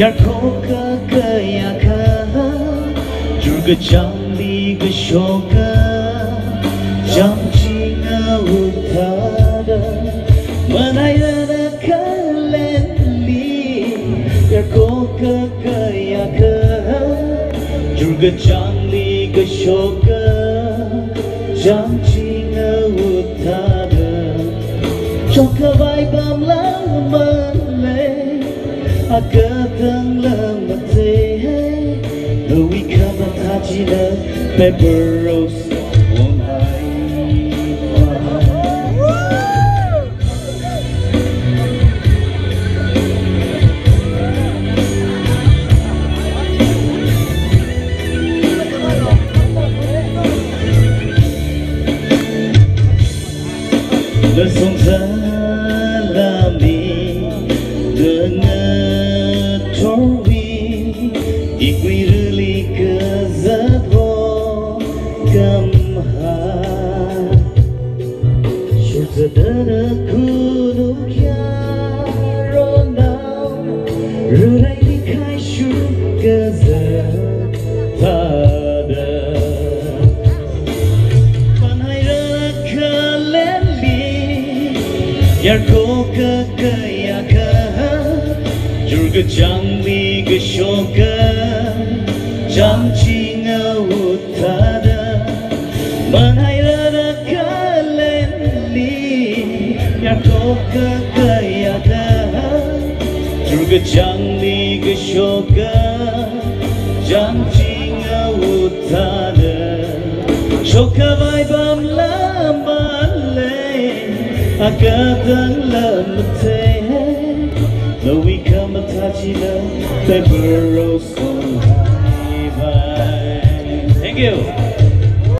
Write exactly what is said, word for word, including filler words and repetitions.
Yarkoka kayaka Jurga jamli gashoka Jamchinga utada Manayana kaleli Yarkoka kayaka Jurga jamli gashoka Jamchinga utada Choka vai bamlang male Agatang lamate Louis Kamatachina Pepper Rose One Le son salami dengan Tori Ikwirli kezadho kamha Shuzadana kunukya ronau Rurai likai shu kezatada Manai rakaleli Yarkoka kayaka Jurga jamli gashoka Jamchinga utada Manhairana kaleli Yarkoka kayaka Jurga jamli gashoka Jamchinga utada Shoka vai bamlamale Agatang lamate Louis Kamatachina Pepper Rose on high. Thank you.